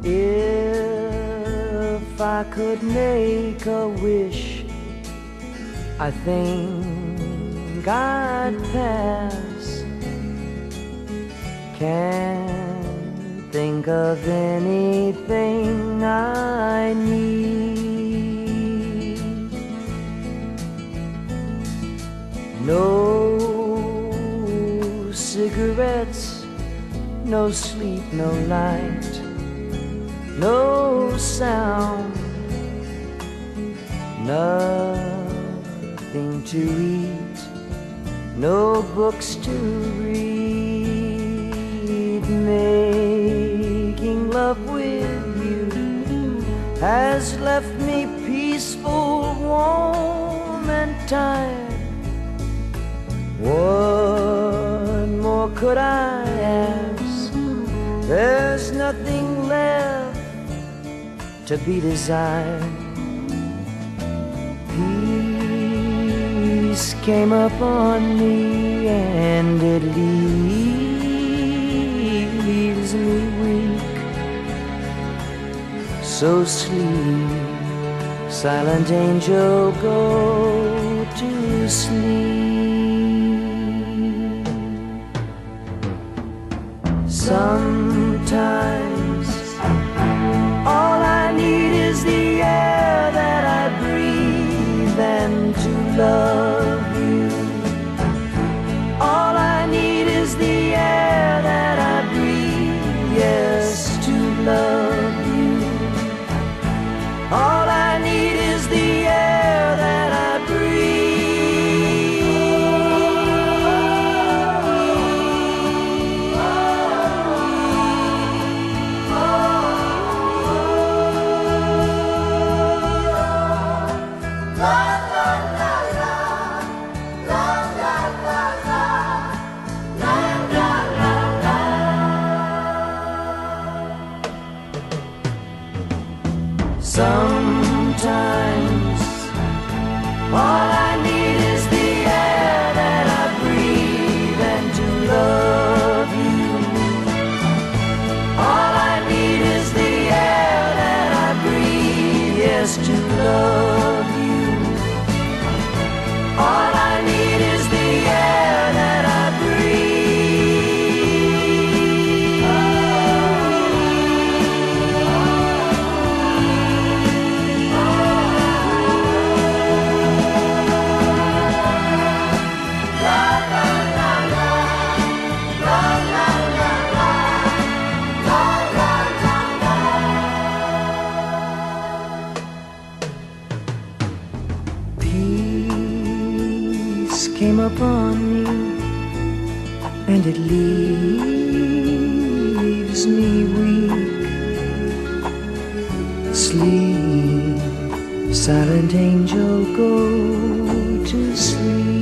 If I could make a wish, I think I'd pass. Can't think of anything I need. No cigarettes, no sleep, no light, no sound, nothing to eat, no books to read. Making love with you has left me peaceful, warm and tired. What more could I ask? There's nothing left to be desired. Peace came upon me and it leaves me weak. So sleep, silent angel, go to sleep. Sometimes all I need is the air that I breathe and to love you. All I need is the air that I breathe, yes, to love you. All I need is the air that I breathe. Sometimes all I need is the air that I breathe and to love you. All I need is the air that I breathe, yes, to love you. All I need is the air that I breathe. Peace came upon me and it leaves me weak. Sleep, silent angel, go to sleep.